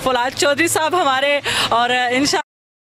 फौलाद चौधरी साहब हमारे, और इंशाल्लाह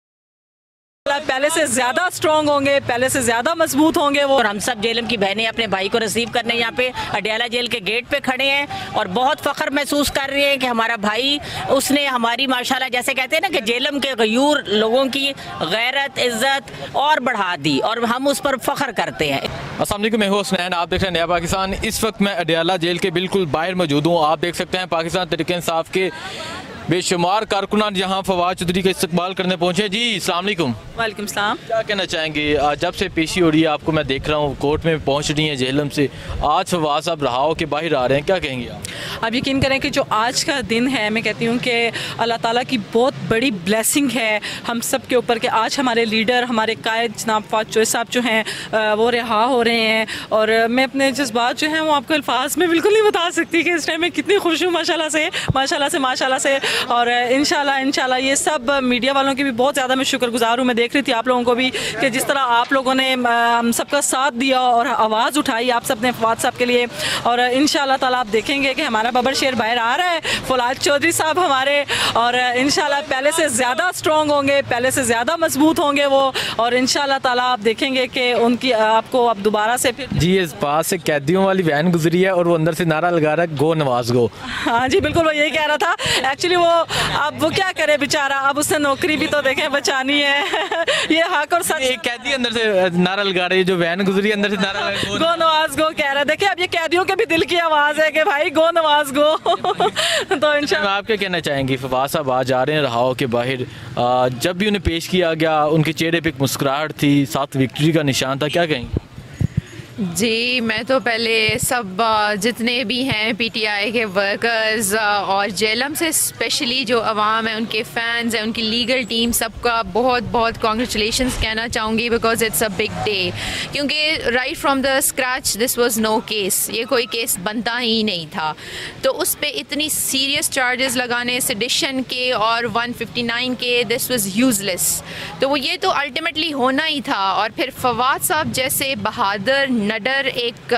पहले से ज़्यादा स्ट्रॉन्ग होंगे, पहले से ज़्यादा मजबूत होंगे वो। और हम सब जेलम की बहनें अपने भाई को रिसीव करने यहाँ पे अडयाला जेल के गेट पे खड़े हैं और बहुत फ़ख्र महसूस कर रहे हैं कि हमारा भाई, उसने हमारी माशाल्लाह जैसे कहते हैं ना कि जेलम के गयूर लोगों की गैरत इज़्ज़त और बढ़ा दी और हम उस पर फ़ख्र करते हैं। अस्सलाम वालेकुम, मैं हूं हुसनैन, आप देख रहे हैं नया पाकिस्तान। इस वक्त मैं अडयाला जेल के बिल्कुल बाहर मौजूद हूँ। आप देख सकते हैं पाकिस्तान तहरीक इंसाफ के बेशुमार कारकुनान यहाँ फवाद चौधरी का इस्तकबाल करने पहुँचे। जी अस्सलाम वालेकुम। वालेकुम सलाम। क्या कहना चाहेंगे, जब से पेशी हो रही है आपको मैं देख रहा हूँ कोर्ट में पहुँच रही हैं जेलम से, आज फवाद साहब रहा हो के बाहर आ रहे हैं, क्या कहेंगे आप? अब यकीन करें कि जो आज का दिन है, मैं कहती हूँ कि अल्लाह ताला की बहुत बड़ी ब्लेसिंग है हम सब के ऊपर कि आज हमारे लीडर, हमारे कायद जनाब फवाद चौधरी साहब जो हैं वो रिहा हो रहे हैं। और मैं अपने जज्बात जो हैं वो आपको अल्फाज में बिल्कुल नहीं बता सकती कि इस टाइम में कितनी खुश हूँ माशाल्लाह से। और इंशाल्लाह ये सब मीडिया वालों की भी बहुत ज़्यादा मैं शुक्रगुजार हूँ। मैं देख रही थी आप लोगों को भी कि जिस तरह आप लोगों ने हम सबका साथ दिया और आवाज़ उठाई आप सब ने फवाद साहब के लिए। और इंशाल्लाह ताला आप देखेंगे कि हमारा बबर शेर बाहर आ रहा है, फौलाद चौधरी साहब हमारे, और इंशाल्लाह पहले से ज़्यादा स्ट्रॉन्ग होंगे, पहले से ज़्यादा मजबूत होंगे वो। और इंशाल्लाह ताला आप देखेंगे कि उनकी आपको अब दोबारा से फिर जी इस पास से कैदियों वाली वैन गुजरी है और वो अंदर से नारा लगा रहा है गो नवाज गो। हाँ जी बिल्कुल, वो यही कह रहा था एक्चुअली। वो अब वो क्या करे बेचारा, अब उसने नौकरी भी तो देखें बचानी है ये हक और सच। एक कैदी अंदर से नारा लगा रही है, जो वैन गुजरी अंदर से नारा लगा गो नवाज गो कह रहा है। देखिए अब ये कैदियों के भी दिल की आवाज़ है कि भाई गो नवाज गो तो इंशाल्लाह। आप क्या कहना चाहेंगे, फवाद साहब आज आ रहे हैं रहाओ के बाहर, जब भी उन्हें पेश किया गया उनके चेहरे पे एक मुस्कुराहट थी, साथ विक्ट्री का निशान था, क्या कहेंगे? जी मैं तो पहले सब जितने भी हैं पीटीआई के वर्कर्स और जेलम से स्पेशली जो अवाम है, उनके फैंस हैं, उनकी लीगल टीम, सबका बहुत बहुत कॉन्ग्रेचुलेशंस कहना चाहूँगी because it's a big day. क्योंकि right from the scratch this was no case, ये कोई केस बनता ही नहीं था। तो उस पर इतनी सीरियस चार्जेस लगाने सेडिशन के और 159 के, दिस वाज यूजलेस। तो वो ये तो अल्टीमेटली होना ही था। और फिर फवाद साहब जैसे बहादुर नडर एक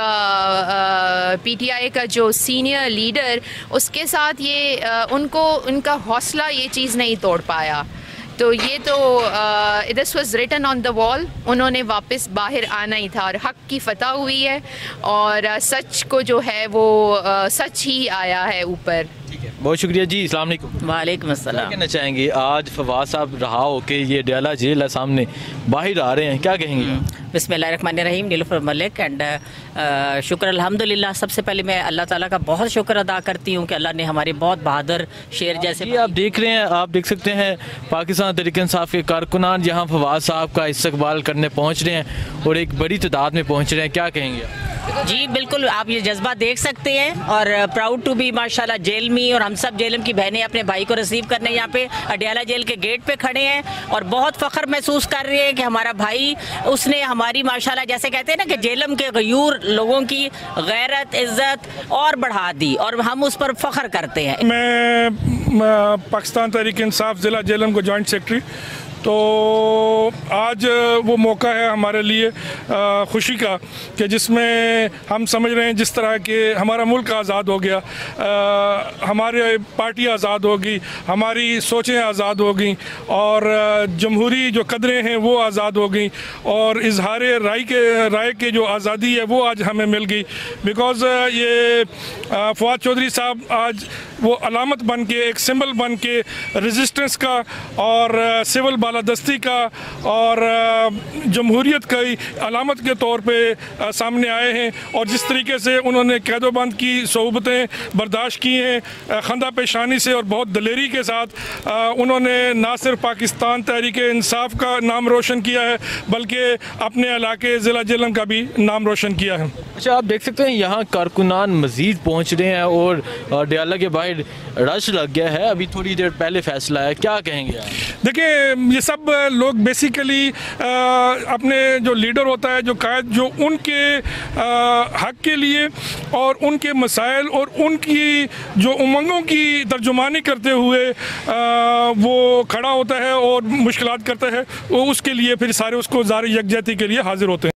पीटीआई का जो सीनियर लीडर, उसके साथ ये उनका हौसला ये चीज़ नहीं तोड़ पाया। तो ये तो this was written on the wall, उन्होंने वापस बाहर आना ही था और हक की फतह हुई है और सच को जो है वो सच ही आया है ऊपर। बहुत शुक्रिया जी, अस्सलाम वालेकुम। वालेकुम अस्सलाम। क्या कहना चाहेंगे, आज फवाद साहब रहा हो के ये अडयाला जेल है सामने बाहर आ रहे हैं, क्या कहेंगे? बिस्मिल्लाहिर्रहमानिर्रहीम, नीलुफर मलिक एंड शुक्र अल्हम्दुलिल्लाह। सबसे पहले मैं अल्लाह ताला का बहुत शुक्र अदा करती हूँ कि अल्लाह ने हमारे बहुत बहादुर शेर जैसे आप देख रहे हैं, आप देख सकते हैं पाकिस्तान तहरीक इंसाफ के कारकुनान यहाँ फवाद साहब का इस्तकबाल करने पहुँच रहे हैं और एक बड़ी तादाद में पहुँच रहे हैं, क्या कहेंगे? जी बिल्कुल, आप ये जज्बा देख सकते हैं और प्राउड टू बी माशाल्लाह जेल में। और हम सब जेलम की बहनें अपने भाई को रिसीव करने यहाँ पे अडयाला जेल के गेट पे खड़े हैं और बहुत फ़ख्र महसूस कर रहे हैं कि हमारा भाई, उसने हमारी माशाल्लाह जैसे कहते हैं ना कि जेलम के गयूर लोगों की गैरत इज़्ज़त और बढ़ा दी और हम उस पर फ़ख्र करते हैं। मैं पाकिस्तान तहरीक इंसाफ ज़िला जेलम को जॉइंट सेक्रेटरी। तो आज वो मौका है हमारे लिए खुशी का कि जिसमें हम समझ रहे हैं जिस तरह के हमारा मुल्क आज़ाद हो गया, हमारे पार्टी आज़ाद होगी, हमारी सोचें आज़ाद हो गई और जमहूरी जो कदरें हैं वो आज़ाद हो गई और इजहार राय के जो आज़ादी है वो आज हमें मिल गई। बिकॉज़ ये फवाद चौधरी साहब आज वो अलामत बन के, एक सिंबल बन के रेजिस्टेंस का और सिविल बालादस्ती का और जमहूरियत की अलामत के तौर पे सामने आए हैं। और जिस तरीके से उन्होंने कैदोबंद की सोबतें बर्दाश्त की हैं, खंदा पेशानी से और बहुत दलेरी के साथ उन्होंने ना सिर्फ पाकिस्तान तहरीक इंसाफ का नाम रोशन किया है बल्कि अपने इलाके ज़िला जेलम का भी नाम रोशन किया है। अच्छा, आप देख सकते हैं यहाँ कारकुनान मज़ीद पहुँच रहे हैं और अडयाला के बाहर रश लग गया है, अभी थोड़ी देर पहले फैसला है, क्या कहेंगे आप? देखिए ये सब लोग बेसिकली अपने जो लीडर होता है, जो कायद, जो उनके हक के लिए और उनके मसाइल और उनकी जो उमंगों की तर्जुमानी करते हुए वो खड़ा होता है और मुश्किलात करता है, वो उसके लिए फिर सारे उसको ज़ाहिर यकजहती के लिए हाजिर होते हैं।